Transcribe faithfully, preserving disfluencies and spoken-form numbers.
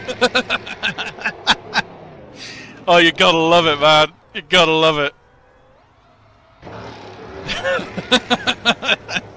Oh, you gotta love it, man. You gotta love it.